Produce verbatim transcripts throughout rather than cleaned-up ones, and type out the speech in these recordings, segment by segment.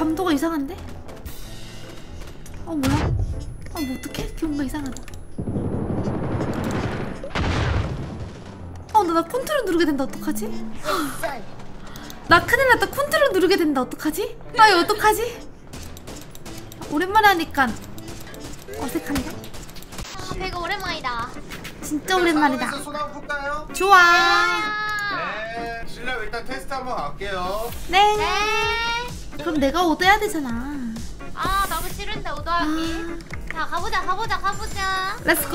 감도가 이상한데? 어 뭐야? 어 뭐 어떡해? 뭔가 이상하다. 어 나 나 컨트롤 누르게 된다. 어떡하지? 나 큰일 났다. 컨트롤 누르게 된다. 어떡하지? 아 이거 어떡하지? 오랜만에 하니까 어색한데? 아, 배가 오랜만이다. 진짜 오랜만이다. 손 한번 볼까요? 좋아. 네. 실력 일단 테스트 한번 갈게요. 네. 네. 그럼 내가 오더해야 되잖아. 아 나도 싫은데 오더하기. 아. 자 가보자 가보자 가보자. 렛츠고.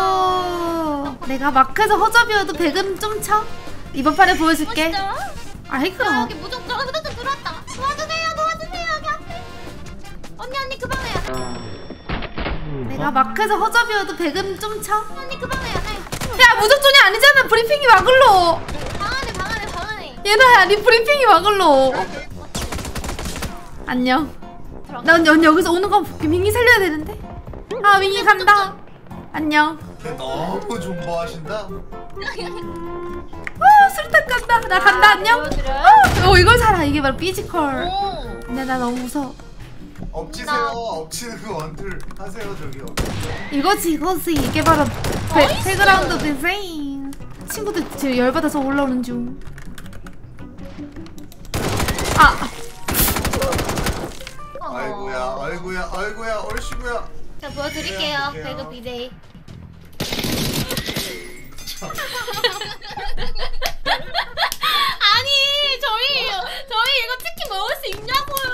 내가 마크에서 허접이어도 백은 좀 쳐. 이번 판에 보여줄게. 멋있죠? 아이 아, 그럼. 여기 무조건 무조건 들어왔다. 도와주세요 도와주세요 여기 앞에. 언니 언니 그 방에야. 내가 마크에서 허접이어도 백은 좀 쳐. 언니 그 방에야. 네. 야 무적존이 아니잖아. 브리핑이 막을로. 방 안에 방 안에 방 안에. 얘나야 니 브리핑이 막을로. 안녕. 난 언니 여기서 오는 거 민기 살려야 되는데. 아 민기 간다. 안녕. 너무 존버하신다. 아 수류탄 간다. 나 간다. 안녕. 어, 어 이걸 살아. 이게 바로 피지컬. 오. 근데 나 너무 무서워. 엎치세요. 엎치는 그 원툴 하세요 저기요. 이거지 이거지. 이게 바로 배, 배그라운드 디자인. 친구들 지금 열받아서 올라오는 중. 아. 아이고야 아이고야 아이고야 얼씨구야. 자 보여드릴게요. 네, 배그 비데이. 아니 저희 저희 이거 치킨 먹을 수 있냐고요.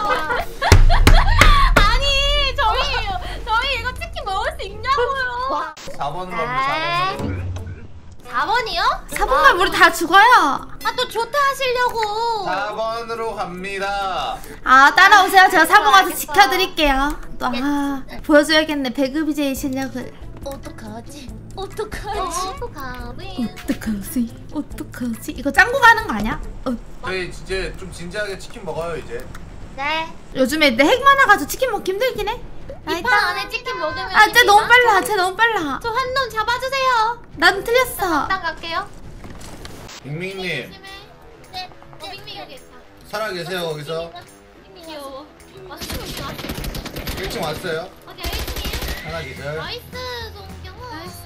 아니 저희 저희 이거 치킨 먹을 수 있냐고요. 사 번으로 네. 갑니다. 사 번이요? 사 번만 우리 다 죽어요. 아 또 좋다 하시려고. 사 번으로 갑니다. 아 따라오세요. 제가 사 번 가서 알겠어. 지켜드릴게요. 또 아 보여줘야겠네. 배그 비제이 실력을. 어떡하지? 어떡하지? 어떡하지? 어떡하지? 어떡하지? 이거 짱구 가는 거 아니야? 어. 저희 이제 좀 진지하게 치킨 먹어요 이제. 네. 요즘에 내 핵 많아가지고 치킨 먹기 힘들긴 해. 이 판 안에 치킨 먹으면. 아, 쟤 너무 빨라. 쟤 너무 빨라. 저 한 놈 잡아주세요. 난 틀렸어. 일단 갈게요. 빅민님 네. 어 빅미 여기 있다. 살아 계세요 거기서? 빅미요. 왔어 왔어 왔어. 일 층 왔어요. 어디 일 층이에요? 하나 기절. 나이스 송경호. 나이스.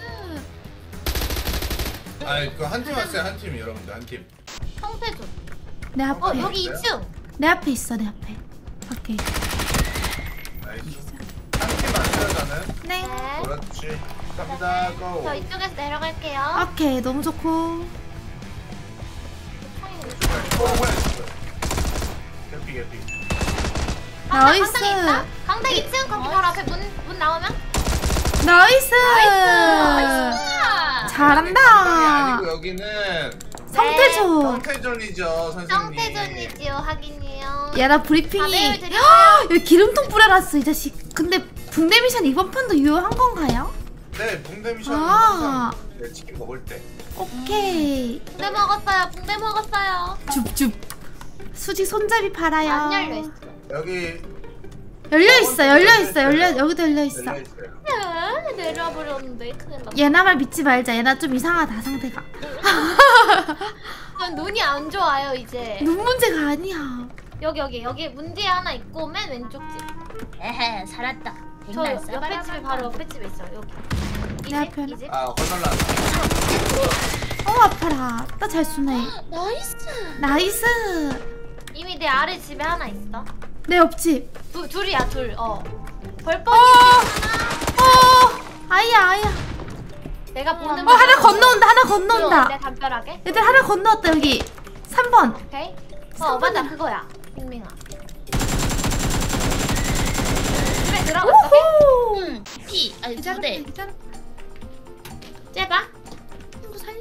아이 그 한 팀 왔어요 한 팀 여러분들 한 팀. 성태조. 내 앞에. 어 여기 이 층. 내 앞에 있어. 내 앞에. 밖에. 나이스. 한 팀 왔어요 저는. 네. 네. 그렇지. 갑니다. 고. 저 이쪽에서 내려갈게요. 오케이. 너무 좋고. 어 뭐야 이거. 개피 개피. 나이스. 강당 있다. 강당 이 층 거기 바로 앞에 문 문 나오면. 나이스. 나이스. 잘한다. 아니고 여기는 성태조. 성태존이죠 선생님. 성태존이지요 하긴이요. 야, 나 아, 브리핑이. 내일 드릴까요? 여기 기름통 뿌려놨어, 이 자식. 근데 붕대 미션 이번 판도 유효한 건가요? 네 붕대 미션 아. 항상 네, 치킨 먹을 때. 오케이. 붕대 먹었어요. 붕대 먹었어요. 줍줍. 수지 손잡이 팔아요. 안 열려 있어. 여기 열려 있어, 열려 있어, 열려 여기도 열려 있어. 열려 있어요. 네, 내려와 버렸는데 큰일 났다. 얘나 말 믿지 말자. 얘나 좀 이상하다 상태가. 전 눈이 안 좋아요 이제. 눈 문제가 아니야. 여기 여기 여기 문제 하나 있고 맨 왼쪽 집. 에헤 살았다. 저 옆에 집에 바로 옆에 집에 있어요. 여기. 이 내 집? 앞에 이 집? 아 건널라. 어 아파라. 나 잘 쏘네. 나이스. 나이스. 이미 내 아래 집에 하나 있어. 내 옆집. 두 둘이야 둘. 어. 어. 벌뻔이 어. 하나. 아이야 아이야. 내가 보는. 어 하나 건너온다. 하나 건너온다. 내 담벼락에. 얘들 하나 건너왔다 여기. 삼 번. 오케이. 어 삼 번이야. 맞아 그거야. 빅밍아. 집에 들어갔어. 오호. 응. 피. 아니 두 기다려. 대. 기다려. 째봐. 친구 살려.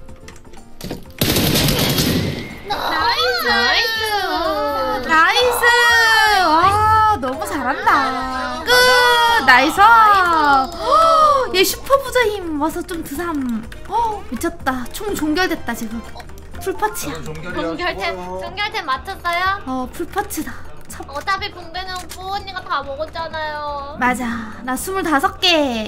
나이스. 나이스. 나이스. 와 너무 잘한다. 끝. 나이스. 헉, 얘 슈퍼 부자 힘 와서 좀 드삼. 어 미쳤다. 총 종결됐다 지금. 풀파츠야. 저는 종결이야. 종결템 종결템 맞췄어요? 어 풀파츠다. 참. 어차피 붕대는 뽀 언니가 다 먹었잖아요. 맞아. 나 스물다섯 개.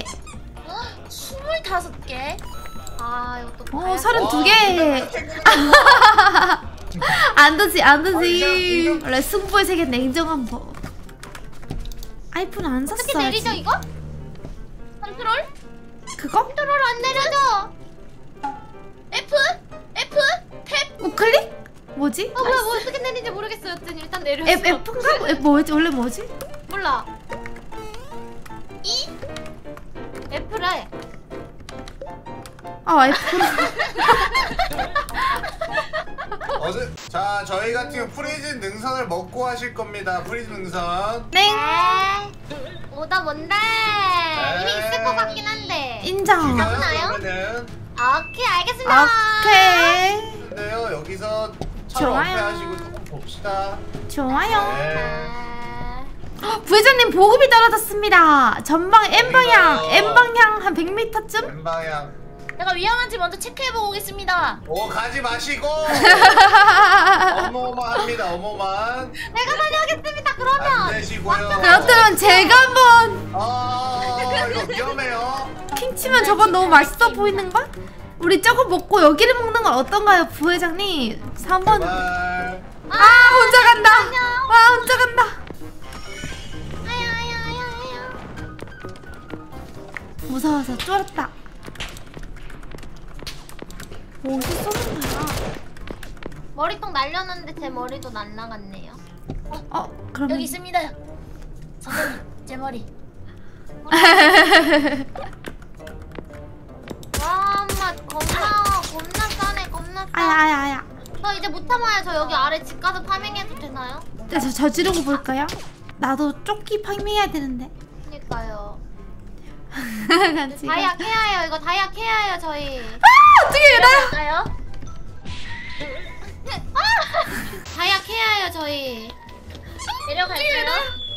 스물다섯 개. 아 이것도 어 봐야 서른두 개. 아, 아 안 되지 안 되지. 아니, 원래 승부의 세계 냉정한 법. 아이폰 안 샀어. 어떻게 내리죠 이거? 컨트롤? 그거? 컨트롤 안 내려져. F? F? 탭? 우클릭? 뭐지? 어 뭐야 뭐 어떻게 내리는지 모르겠어요. 여튼 일단 내렸어. F F인가? F 뭐지? 원래 뭐지? 몰라. E? F래. 아 F. 어제 자 저희 같은 경우 프리즌 능선을 먹고 하실 겁니다. 프리즌 능선. 땡. 오다 뭔데? 이미 있을 것 같긴 한데. 인정. 죽여요, 나요? 그러면은. 오케이 알겠습니다. 오케이. 근데요 여기서 차로 좋아요. 어패하시고 조금 봅시다. 좋아요. 네. 아, 부회장님 보급이 떨어졌습니다. 전방 N 방향, 어디가요? N 방향 한 백 미터쯤? 왼방향. 내가 위험한지 먼저 체크해보고 오겠습니다. 오 가지 마시고. 어마어마합니다. 어마어마한. 내가 다녀오겠습니다. 안 그러면. 되시고요. 그렇다면 제가 한번 아 이거 위험해요. 킹 치면 저건 너무 맛있어 보이는걸? 우리 저거 먹고 여기를 먹는 건 어떤가요, 부회장님? 삼 번. 제발. 아, 혼자 간다. 아, 혼자 간다. 아야 아야 아야 아야. 무서워서 쫄았다. 어디서 쏘는 거야? 머리통 날렸는데 제 머리도 날라갔네요. 어, 그럼 여기 있습니다. 선생님, 제 머리. 와 엄마 겁나 겁나 싸네 겁나 싸. 아야, 아야, 아야. 저 이제 못 참아요. 저 여기 아래 집 가서 파밍해도 되나요? 네, 저 저지르고 볼까요? 나도 조끼 파밍해야 되는데. 그니까요. 같이. 다이아 캐야해요. 이거 다이아 캐야해요 저희. 아, 어떻게 나? 갈까요? 다이아 캐야해요 저희. 내려갈까요?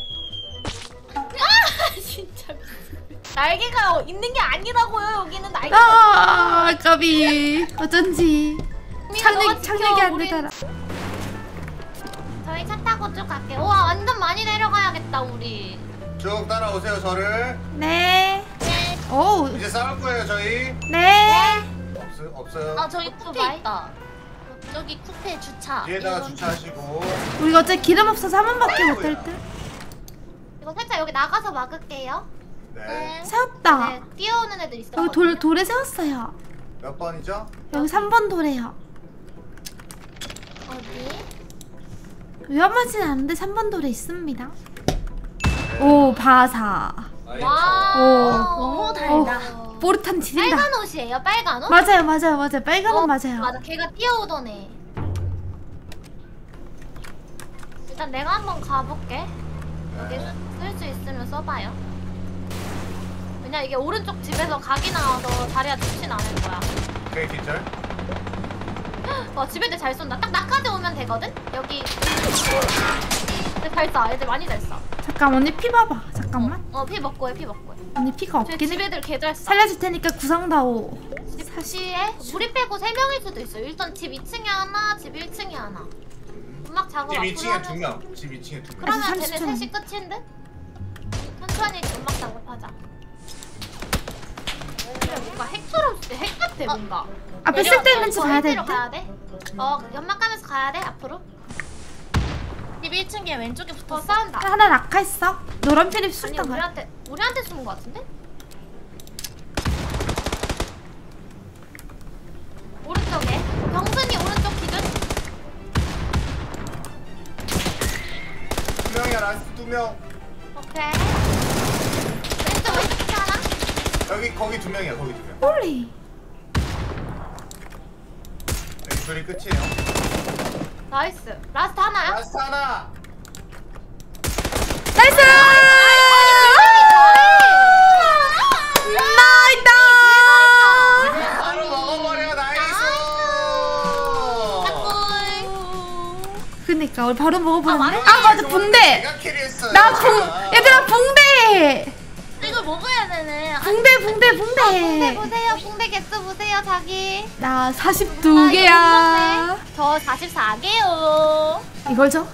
아 진짜. 날개가 있는 게 아니라고요. 여기는 날개. 아, 까비. 어쩐지. 너가 착륙, 지켜, 착륙이 안 우리. 되더라. 저희 차 타고 쭉 갈게요. 와 완전 많이 내려가야겠다 우리. 쭉 따라오세요 저를. 네. 네. 오, 이제 싸울 거예요 저희. 네. 없어 없어요. 아, 저기 쿠페 오토바이? 있다. 저기 쿠페 주차. 뒤에다가 이건- 주차하시고. 우리가 어차피 기름 없어서 한 번밖에 못 될 듯. 이거 살짝 여기 나가서 막을게요. 네. 세웠다. 네, 뛰어오는 애들 있어. 여기 돌, 돌에 세웠어요. 몇 번이죠? 여기 삼 번 돌에요. 어디? 위험하진 않은데 삼 번 돌에 있습니다. 오, 바사. 와. 오. 너무 달다. 오. 뽀르탄 지린다. 빨간 옷이에요. 빨간 옷? 맞아요, 맞아요, 맞아요. 빨간 옷 어, 맞아요. 맞아. 걔가 뛰어오던 애. 일단 내가 한번 가볼게. 여기 네. 쓸 수 있으면 써봐요. 왜냐 이게 오른쪽 집에서 각이 나와서 자리가 좋진 않을 거야. 오케이 기절. 와 집 애들 잘 쏜다. 딱 나까지 오면 되거든? 여기. 근데 잘 쏴. 애들 많이 잘 쏴. 잠깐, 언니 피 봐봐. 잠깐만. 어 피 먹고 해. 피 먹고 해. 언니 피가 쟤 없긴 집 해. 애들 개 잘 쏴. 살려줄 테니까 구상다오. 시에 우리 빼고 세 명일 수도 있어. 일단 집 이 층에 하나, 집 일 층에 하나. 음악 작업 집 앞으로 이 층에 두 하면서. 명. 집 이 층에 두 명. 그러면 삼십 쟤네 초 셋이 끝인 듯? 천천히 음악 작업하자. 그래 뭔가 핵처럼 쓰- 핵 같아 뭔가. 앞에 쓸데있는지 어, 봐야 될 일대로 듯. 가야 돼? 어 연막 가면서 가야 돼 앞으로? 집 일 층에 왼쪽에 더 붙었어. 싸운다. 하나 낙하했어. 노란 필립 아니 술탄 거야. 우리한테 우리한테 쏘는 거 같은데? 오른쪽에 경순이 오른쪽 기준. 두 명이야 라스트 두 명. 오케이. 왼쪽 왼쪽 하나. 여기 거기 두 명이야 거기 두 명. 홀리. 여기 둘이 끝이에요. 나이스. 라스트 하나야? 라스트 하나. 나이스! 나이다! 바로 먹어버려 나이스. 그니까 우리 바로 먹어보는데? 아, 아, 맞아, 붕대! 내가 캐리했어요. 나 붕, 얘들아, 붕대! 이걸 먹어야 되네. 아, 붕대, 붕대, 붕대 붕대! 보세요. 붕대 개수 보세요 자기. 나 사십이 개야. 저 사십사 개요. 이걸 줘?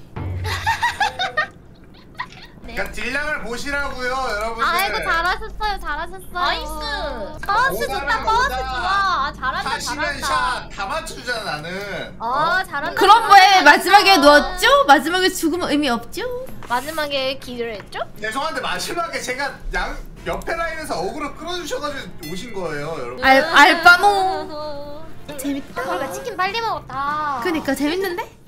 그러니까 딜량을 보시라고요 여러분들. 아이고 잘하셨어요. 잘하셨어요. 나이스. 버스 좋다. 오다면 버스 오다. 좋아. 아, 잘한다. 하시면 잘한다. 샷 다 맞추잖아 나는. 어 잘한다. 그럼 뭐해? 마지막에 누웠죠? 마지막에 죽으면 의미 없죠? 마지막에 기를 했죠? 죄송한데 마지막에 제가 양 옆에 라인에서 어그로 끌어주셔가지고 오신 거예요, 여러분. 알 알바노. 재밌다. 그러니까 치킨 빨리 먹었다. 그니까 재밌는데?